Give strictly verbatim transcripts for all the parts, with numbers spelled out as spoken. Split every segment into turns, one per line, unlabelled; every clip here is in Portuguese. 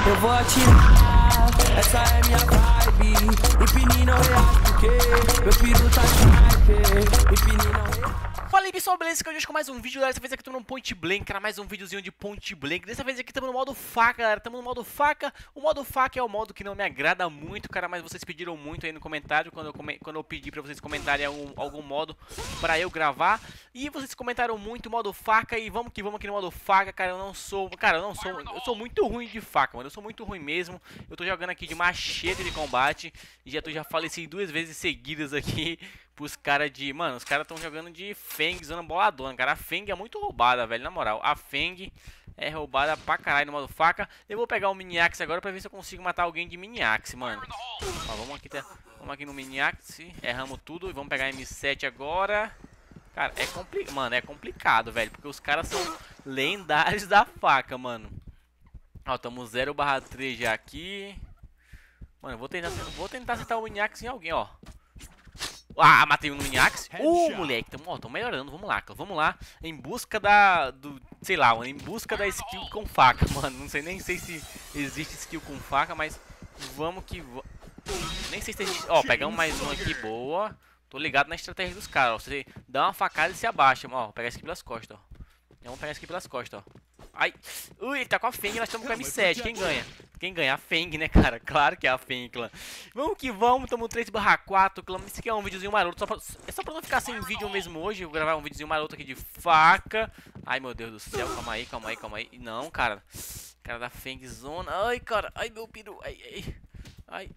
eu vou atirar. Essa é minha vibe. Empine não reage porque meu piru tá sniper. Empine não reage.
Fala aí pessoal, beleza? Que hoje com mais um vídeo, galera. Dessa vez aqui estamos no Point Blank, cara, mais um videozinho de Point Blank. Dessa vez aqui estamos no modo faca, galera, estamos no modo faca. O modo faca é o modo que não me agrada muito, cara, mas vocês pediram muito aí no comentário, quando eu, come... quando eu pedi pra vocês comentarem algum, algum modo pra eu gravar. E vocês comentaram muito modo faca e vamos que vamos aqui no modo faca, cara. Eu não sou, cara, eu não sou, eu sou muito ruim de faca, mano, eu sou muito ruim mesmo. Eu tô jogando aqui de machete de combate e já, tô, já faleci duas vezes seguidas aqui pros caras de... Mano, os caras estão jogando de Feng, zona boladona, cara. A Feng é muito roubada, velho, na moral. A Feng é roubada pra caralho no modo faca. Eu vou pegar o mini axe agora pra ver se eu consigo matar alguém de mini axe, mano. Ó, vamos aqui, tá? Vamos aqui no mini axe. Erramos tudo e vamos pegar M sete agora. Cara, é complicado, mano, é complicado, velho, porque os caras são lendários da faca, mano. Ó, tamo zero barra três já aqui. Mano, eu vou tentar, vou tentar acertar o mini axe em alguém, ó. Ah, matei um mini axe. Uh, moleque, tamo, ó, tamo melhorando, vamos lá, vamos lá. Em busca da, do, sei lá, em busca da skill com faca, mano. Não sei, nem sei se existe skill com faca, mas vamos que vamos. Nem sei se existe, ó, pegamos mais um aqui, boa. Tô ligado na estratégia dos caras, ó. Você dá uma facada e se abaixa, ó. Pegar esse aqui pelas costas, ó. Vamos pegar esse aqui pelas costas, ó. Ai, ui, ele tá com a Feng, nós estamos com a M sete, quem ganha? Quem ganha? A Feng, né, cara? Claro que é a Feng, clã. Vamos que vamos, tamo três barra quatro, clã. Esse aqui é um videozinho maroto, só pra... é só pra não ficar sem vídeo mesmo hoje. Eu vou gravar um videozinho maroto aqui de faca. Ai, meu Deus do céu, calma aí, calma aí, calma aí. Não, cara. Cara da Feng zona. Ai, cara, ai, meu piru, ai, ai.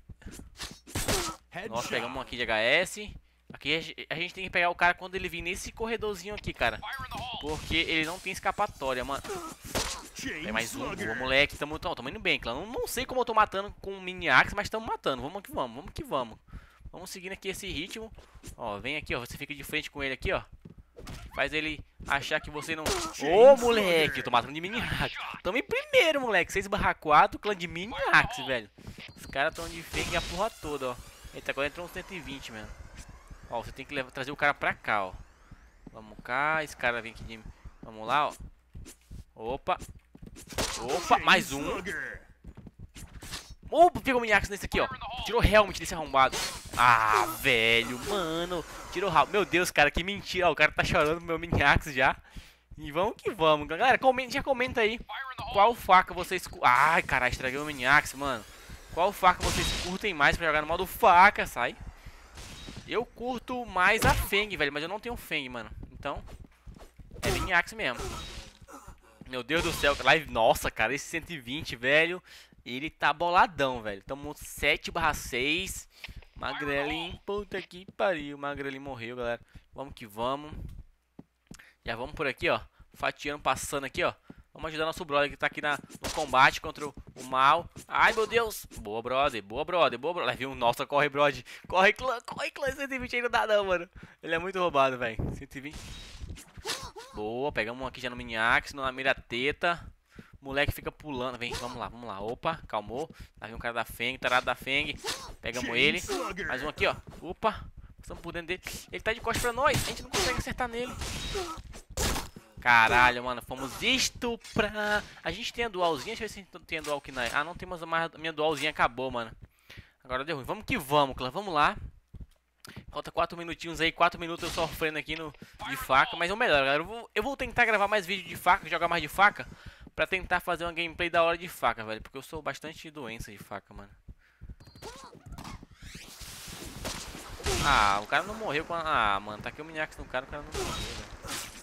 Ai. Nossa, pegamos um aqui de H S. Aqui a gente tem que pegar o cara quando ele vir nesse corredorzinho aqui, cara. Porque ele não tem escapatória, mano. Tem mais um, boa, moleque. Tamo, tamo, tamo indo bem, clã. Não, não sei como eu tô matando com um mini axe, mas tamo matando. Vamos que vamos, vamos que vamos. Vamos seguindo aqui esse ritmo. Ó, vem aqui, ó. Você fica de frente com ele aqui, ó. Faz ele achar que você não... Ô, moleque, eu tô matando de mini axe. Tamo em primeiro, moleque. seis barra quatro, clã de mini axe, velho. Os caras tão de fake a porra toda, ó. Eita, agora entrou uns cento e vinte, mano. Ó, você tem que levar, trazer o cara pra cá, ó. Vamos cá, esse cara vem aqui de... Vamos lá, ó. Opa. Opa, mais um. Opa, pegou o mini axe nesse aqui, ó. Tirou helmet desse arrombado. Ah, velho, mano. Tirou helmet. Meu Deus, cara, que mentira. Ó, o cara tá chorando pro meu mini axe já. E vamos que vamos. Galera, comenta, já comenta aí qual faca vocês... Ai, caralho, estraguei o mini axe, mano. Qual faca vocês curtem mais pra jogar no modo faca, sai. Eu curto mais a Feng, velho, mas eu não tenho Feng, mano. Então, é mini axe mesmo. Meu Deus do céu, live. Nossa, cara, esse cento e vinte, velho, ele tá boladão, velho. Tamo sete barra seis. Magrelinho, puta que pariu. Magrelinho morreu, galera. Vamos que vamos. Já vamos por aqui, ó. Fatiando, passando aqui, ó. Vamos ajudar nosso brother que tá aqui na, no combate contra o, o mal. Ai, meu Deus. Boa, brother. Boa, brother. Boa, brother. Viu? Nossa, corre, brother. Corre, clã. Corre, clã. cento e vinte aí não dá, não, mano. Ele é muito roubado, velho. cento e vinte. Boa. Pegamos um aqui já no mini axe, na mira teta. Moleque fica pulando. Vem, vamos lá, vamos lá. Opa, calmou. Tá vindo um cara da Feng, tarado da Feng. Pegamos ele. Mais um aqui, ó. Opa. Estamos por dentro dele. Ele tá de costas pra nós. A gente não consegue acertar nele. Caralho, mano, fomos estuprar. A gente tem a dualzinha, deixa eu ver se a gente tem a dual aqui na... Ah, não temos mais, a minha dualzinha acabou, mano. Agora deu ruim, vamos que vamos, clã, vamos lá. Falta quatro minutinhos aí, quatro minutos eu sofrendo aqui no, de faca. Mas é o melhor, galera, eu vou, eu vou tentar gravar mais vídeo de faca, jogar mais de faca. Pra tentar fazer uma gameplay da hora de faca, velho. Porque eu sou bastante doença de faca, mano. Ah, o cara não morreu com a... Ah, mano, tá aqui o mini axe no cara, o cara não morreu, velho.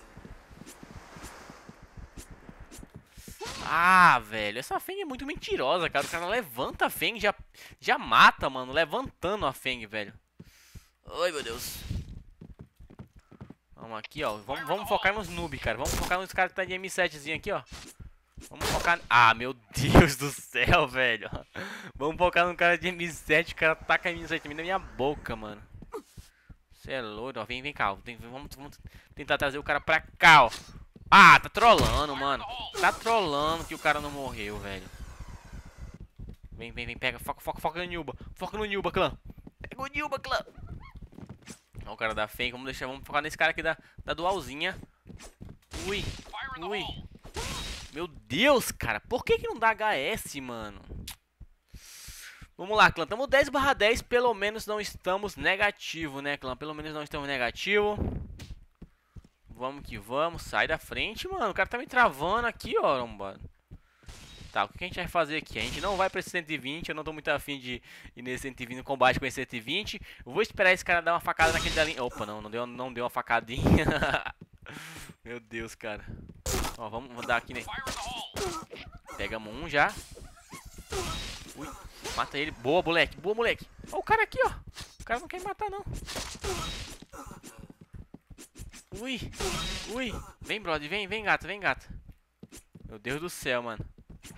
Ah, velho, essa Feng é muito mentirosa, cara. O cara levanta a Feng, já, já mata, mano. Levantando a Feng, velho. Ai, meu Deus. Vamos aqui, ó. Vamos, vamos focar nos noob, cara. Vamos focar nos caras que tá de M setezinho aqui, ó. Vamos focar... Ah, meu Deus do céu, velho. Vamos focar no cara de M sete. O cara taca M sete na minha boca, mano. Você é loiro, ó. Vem, vem cá, ó. Vamos, vamos tentar trazer o cara pra cá, ó. Ah, tá trolando, mano. Tá trolando que o cara não morreu, velho. Vem, vem, vem, pega. Foca, foca, foca no Nilba. Foca no Nilba, clã. Pega o Nilba, clã. Ó, o cara da Feng. Vamos deixar, vamos focar nesse cara aqui da, da dualzinha. Ui, ui. Meu Deus, cara. Por que que não dá H S, mano? Vamos lá, clã. Tamo dez barra dez. Pelo menos não estamos negativo, né, clã? Pelo menos não estamos negativo. Vamos que vamos. Sai da frente, mano. O cara tá me travando aqui, ó, arrombado. Tá, o que a gente vai fazer aqui? A gente não vai pra esse cento e vinte. Eu não tô muito afim de ir nesse cento e vinte, no combate com esse cento e vinte. Eu vou esperar esse cara dar uma facada naquele dali. Opa, não, não deu, não deu uma facadinha. Meu Deus, cara. Ó, vamos, vamos dar aqui, né? Pegamos um já. Ui, mata ele. Boa, moleque. Boa, moleque. Ó o cara aqui, ó. O cara não quer me matar, não. Ui, ui. Vem, brother. Vem, vem, gata. Vem, gata. Meu Deus do céu, mano.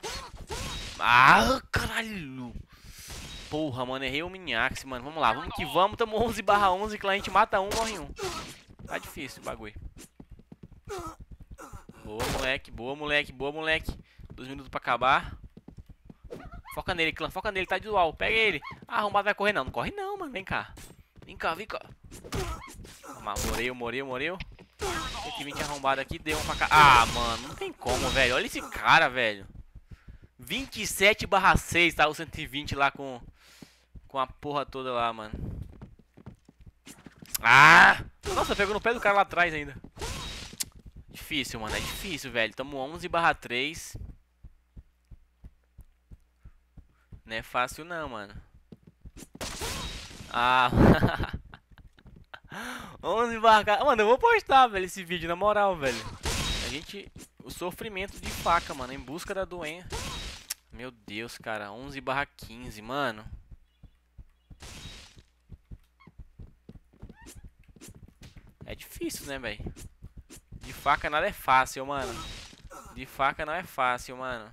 Ah, caralho. Porra, mano. Errei o Minhax, mano. Vamos lá. Vamos que vamos. Tamo onze barra onze. Que lá a gente mata um, morre um. Tá difícil o bagulho. Boa, moleque. Boa, moleque. Boa, moleque. Dois minutos pra acabar. Foca nele, clã. Foca nele. Tá de dual. Pega ele. Ah, arrombado vai correr, não. Não corre, não, mano. Vem cá. Vem cá, vem cá. Morreu, morreu, morreu. cento e vinte arrombado aqui. Deu uma facada. Ah, mano. Não tem como, velho. Olha esse cara, velho. vinte e sete barra seis, tá? O cento e vinte lá com... Com a porra toda lá, mano. Ah! Nossa, pegou no pé do cara lá atrás ainda. Difícil, mano. É difícil, velho. Tamo onze barra três. Não é fácil não, mano. Ah... onze barra... Mano, eu vou postar, velho, esse vídeo, na moral, velho. A gente... O sofrimento de faca, mano. Em busca da doença. Meu Deus, cara. onze barra quinze, mano. É difícil, né, velho? De faca nada é fácil, mano. De faca não é fácil, mano.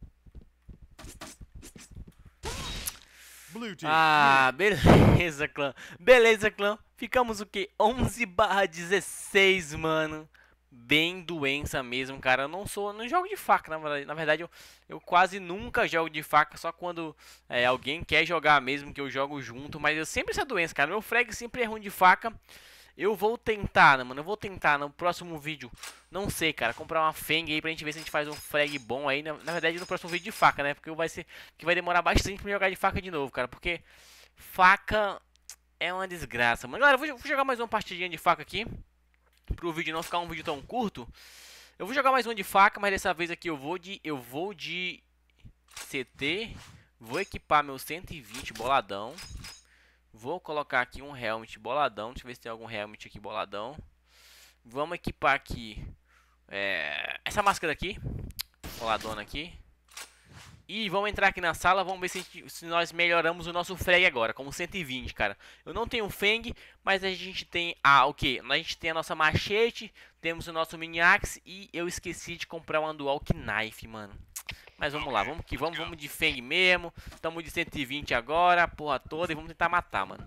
Ah, beleza, clã. Beleza, clã. Ficamos o que? onze barra dezesseis, mano. Bem doença mesmo, cara. Eu não sou... Não jogo de faca, na verdade. Na verdade, eu, eu quase nunca jogo de faca. Só quando é, alguém quer jogar mesmo, que eu jogo junto. Mas eu sempre essa doença, cara. Meu frag sempre é ruim de faca. Eu vou tentar, né, mano? Eu vou tentar no próximo vídeo. Não sei, cara. Comprar uma Feng aí pra gente ver se a gente faz um frag bom aí. Na, na verdade, no próximo vídeo de faca, né? Porque vai ser... Que vai demorar bastante pra jogar de faca de novo, cara. Porque faca é uma desgraça, mano. Galera, eu vou, vou jogar mais uma partidinha de faca aqui. Pro vídeo não ficar um vídeo tão curto. Eu vou jogar mais uma de faca, mas dessa vez aqui eu vou de... Eu vou de... C T. Vou equipar meu cento e vinte boladão. Vou colocar aqui um helmet boladão. Deixa eu ver se tem algum helmet aqui boladão. Vamos equipar aqui é, essa máscara aqui, boladona aqui. E vamos entrar aqui na sala. Vamos ver se, gente, se nós melhoramos o nosso frag agora, como cento e vinte, cara. Eu não tenho Feng, mas a gente tem... Ah, o que? A gente tem a nossa machete. Temos o nosso mini-axe. E eu esqueci de comprar uma dual knife, mano. Mas vamos lá, vamos que vamos, vamos de Feng mesmo. Estamos de cento e vinte agora, a porra toda. E vamos tentar matar, mano.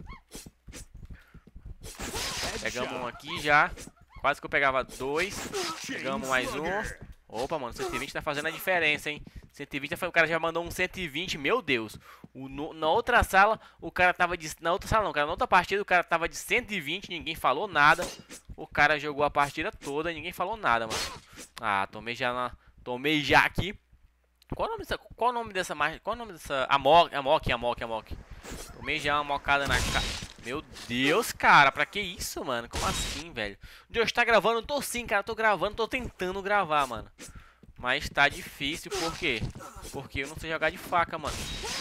Pegamos um aqui já. Quase que eu pegava dois. Pegamos mais um. Opa, mano, cento e vinte tá fazendo a diferença, hein. cento e vinte, o cara já mandou um cento e vinte, meu Deus. O, no, na outra sala, o cara tava de... Na outra sala não, cara, na outra partida o cara tava de cento e vinte, ninguém falou nada. O cara jogou a partida toda, ninguém falou nada, mano. Ah, tomei já na... Tomei já aqui. Qual o nome dessa... Qual o nome dessa marca? Qual o nome dessa... Amok, Amok, Amok, Amok. Tomei já uma mocada na cara. Meu Deus, cara, pra que isso, mano? Como assim, velho? Deus, tá gravando? Tô sim, cara, tô gravando, tô tentando gravar, mano. Mas tá difícil, por quê? Porque eu não sei jogar de faca, mano.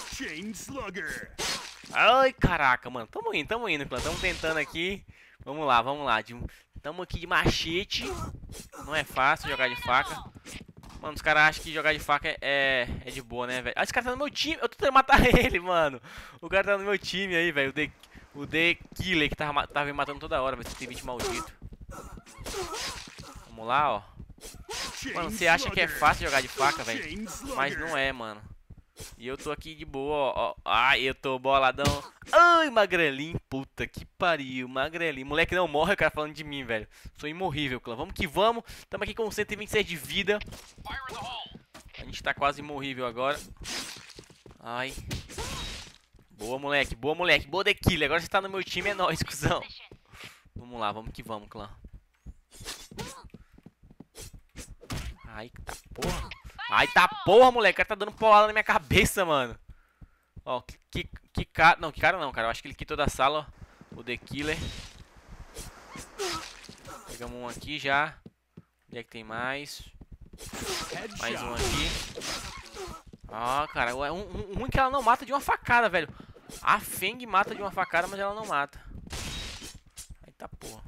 Ai, caraca, mano. Tamo indo, tamo indo, clã. Tamo tentando aqui. Vamos lá, vamos lá. De... Tamo aqui de machete. Não é fácil jogar de faca. Mano, os caras acham que jogar de faca é, é de boa, né, velho? Ah, esse cara tá no meu time. Eu tô tentando matar ele, mano. O cara tá no meu time aí, velho. O The, o The Killer que tava, tava me matando toda hora, velho. Esse cento e vinte maldito. Vamos lá, ó. Mano, você acha que é fácil jogar de faca, velho? Mas não é, mano. E eu tô aqui de boa, ó, ó. Ai, eu tô boladão. Ai, magrelinho. Puta que pariu, magrelinho. Moleque não morre, o cara falando de mim, velho. Sou imorrível, clã. Vamos que vamos. Tamo aqui com cento e vinte e seis de vida. A gente tá quase imorrível agora. Ai. Boa, moleque. Boa, moleque. Boa, The Killer. Agora você tá no meu time, é nóis, cuzão. Vamos lá, vamos que vamos, clã. Ai, tá porra. Ai, tá porra, moleque. O cara tá dando paulada na minha cabeça, mano. Ó, que, que, que cara... Não, que cara não, cara. Eu acho que ele quitou da sala, ó. O The Killer. Pegamos um aqui já. Onde é que tem mais? Mais um aqui. Ó, cara. Um, um, um ruim que ela não mata de uma facada, velho. A Feng mata de uma facada, mas ela não mata. Eita porra.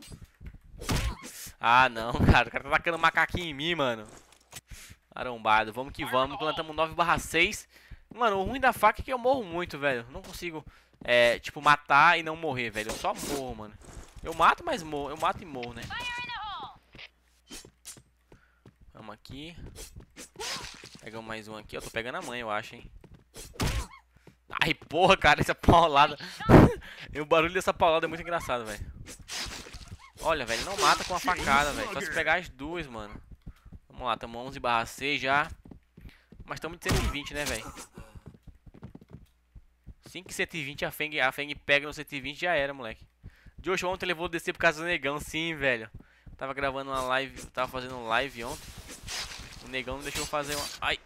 Ah, não, cara. O cara tá tacando macaquinho em mim, mano. Arrombado. Vamos que vamos. Plantamos nove barra seis. Mano, o ruim da faca é que eu morro muito, velho. Não consigo, é, tipo, matar e não morrer, velho. Eu só morro, mano. Eu mato, mas morro. Eu mato e morro, né? Vamos aqui. Pegamos mais um aqui. Eu tô pegando a mãe, eu acho, hein. Ai, porra, cara. Essa paulada. E o barulho dessa paulada é muito engraçado, velho. Olha, velho. Não mata com a facada, velho. Só se pegar as duas, mano. Vamos lá. Tamo onze barra seis já. Mas estamos de cento e vinte, né, velho? Assim que cento e vinte a Feng, a Feng pega no cento e vinte já era, moleque. Josh, ontem levou a descer por causa do negão, sim, velho. Tava gravando uma live, tava fazendo um live ontem. O negão não deixou eu fazer uma... Ai!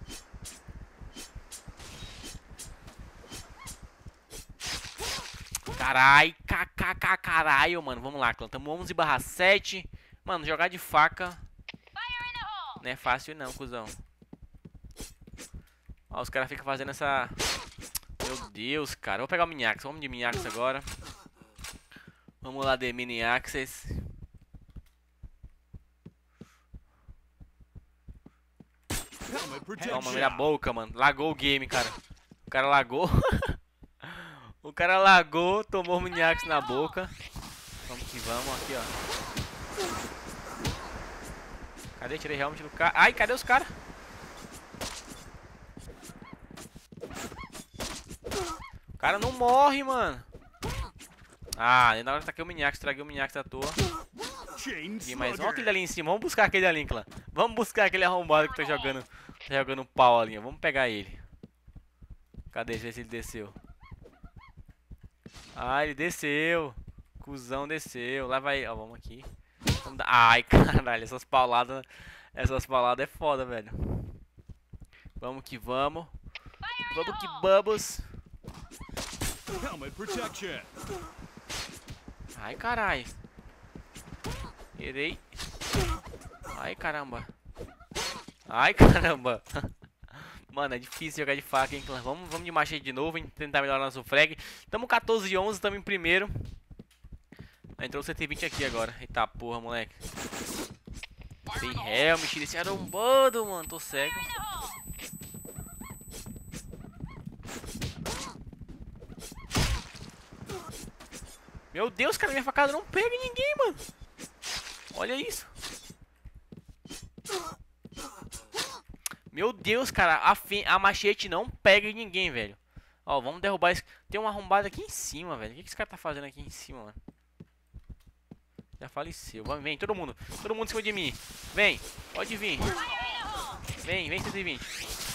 Carai, kkk, caralho, mano. Vamos lá, clã. Tamo onze barra sete. Mano, jogar de faca não é fácil não, cuzão. Ó, os caras ficam fazendo essa... Meu Deus, cara. Vou pegar o Miniax. Vamos de Miniax agora. Vamos lá de Miniaxes. Toma, minha boca, mano. Lagou o game, cara. O cara lagou. O cara lagou, tomou o Miniax na boca. Vamos que vamos. Aqui, ó. Cadê? Tirei realmente do cara. Ai, cadê os caras? O cara não morre, mano. Ah, na hora que taquei o Miniax, estraguei o Miniax à toa. E mais um, aquele ali em cima. Vamos buscar aquele ali, clã. Vamos buscar aquele arrombado que tá jogando, tá jogando pau ali. Vamos pegar ele. Cadê? Deixa eu ver se ele desceu. Ah, ele desceu. Cusão desceu. Lá vai. Ó, vamos aqui. Vamos dar... Ai, caralho. Essas pauladas. Essas pauladas é foda, velho. Vamos que vamos. Vamos que vamos. Ai, caralho. Errei. Ai, caramba. Ai, caramba. Mano, é difícil jogar de faca, hein? Vamos, vamos de machete de novo, hein? Tentar melhorar nosso frag. Tamo quatorze e onze, tamo em primeiro. Entrou cento e vinte aqui agora. Eita porra, moleque. Tem réu, mexer esse arrombado, mano. Tô cego. Meu Deus, cara, minha facada não pega em ninguém, mano. Olha isso. Meu Deus, cara, a, a machete não pega em ninguém, velho. Ó, vamos derrubar esse... Tem uma arrombada aqui em cima, velho. O que, que esse cara tá fazendo aqui em cima, mano? Já faleceu. Vamos, vem, todo mundo. Todo mundo em cima de mim. Vem, pode vir. Vem, vem, cento e vinte.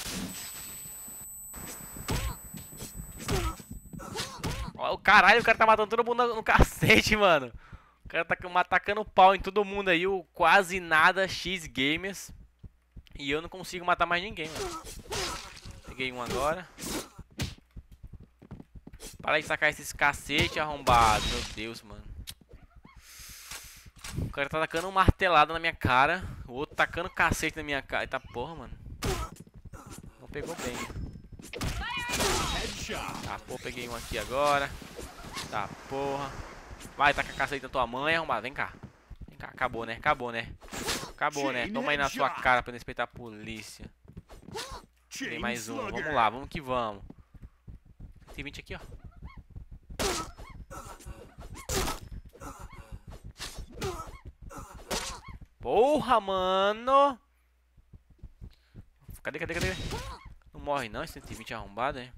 Ó, o caralho, o cara tá matando todo mundo no, no cacete, mano. O cara tá atacando pau em todo mundo aí. O quase nada X Gamers. E eu não consigo matar mais ninguém, mano. Peguei um agora. Para de sacar esses cacete arrombado. Meu Deus, mano. O cara tá tacando uma martelada na minha cara. O outro tacando cacete na minha cara. Eita porra, mano. Não pegou bem. Tá, pô, peguei um aqui agora. Tá, porra. Vai, taca cacete na tua mãe, arrombado. Vem cá. Vem cá, acabou, né? Acabou, né? Acabou, né? Toma aí na sua cara pra não respeitar a polícia. Tem mais um. Vamos lá, vamos que vamos. Tem vinte aqui, ó. Porra, mano. Cadê, cadê, cadê? Não morre não, esse cento e vinte é arrombado, hein?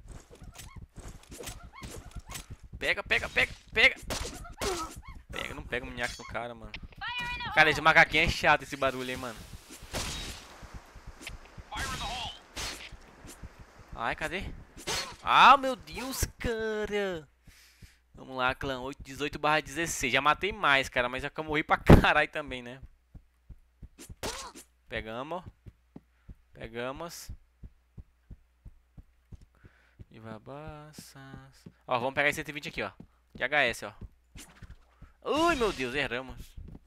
Pega, pega, pega, pega. Pega, não pega o minhaque no cara, mano. Cara, esse macaquinho é chato, esse barulho aí, mano. Ai, cadê? Ah, meu Deus, cara. Vamos lá, clã. dezoito barra dezesseis. Já matei mais, cara. Mas já que eu morri pra caralho também, né? Pegamos. Pegamos. E babaças. Ó, vamos pegar esse cento e vinte aqui, ó. De H S, ó. Ui, meu Deus, erramos.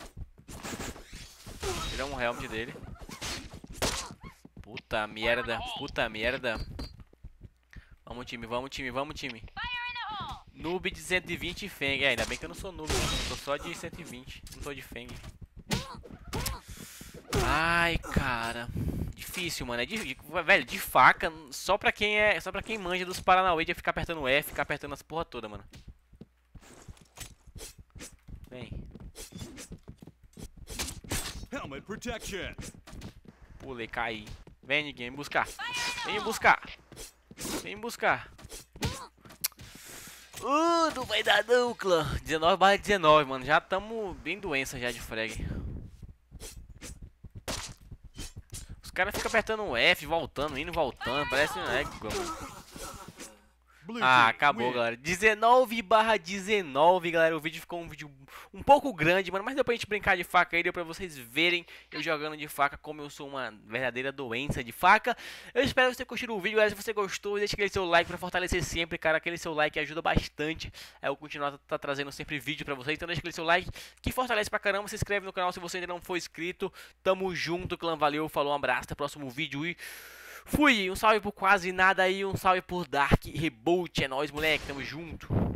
Tiramos um helmet dele. Puta merda, puta merda. Vamos, time, vamos, time, vamos, time. Noob de cento e vinte e Feng. É, ainda bem que eu não sou noob, eu tô só de cento e vinte. Não tô de Feng. Ai, cara. Difícil, mano. É de, de, velho, de faca, só pra quem é. Só pra quem manja dos Paranauê de ficar apertando F, ficar apertando as porra toda, mano. Vem.
Helmet protection.
Pulei, caí. Vem, ninguém me buscar. Vem me buscar. Vem me buscar. Uh, não vai dar não, clã. dezenove barra dezenove, mano. Já tamo bem doença já de frag. Os caras ficam apertando o F, voltando, indo, voltando. Parece um égua, mano. Ah, acabou, galera. dezenove barra dezenove, galera. O vídeo ficou um vídeo um pouco grande, mano. Mas deu pra gente brincar de faca aí. Deu pra vocês verem eu jogando de faca, como eu sou uma verdadeira doença de faca. Eu espero que você curtiu o vídeo, galera. Se você gostou, deixa aquele seu like pra fortalecer sempre, cara. Aquele seu like ajuda bastante a eu continuar tá, tá trazendo sempre vídeo pra vocês. Então deixa aquele seu like que fortalece pra caramba. Se inscreve no canal se você ainda não for inscrito. Tamo junto, clã. Valeu, falou, um abraço. Até o próximo vídeo e... fui, um salve por quase nada aí, um salve por Dark Reboot, é nóis, moleque, tamo junto.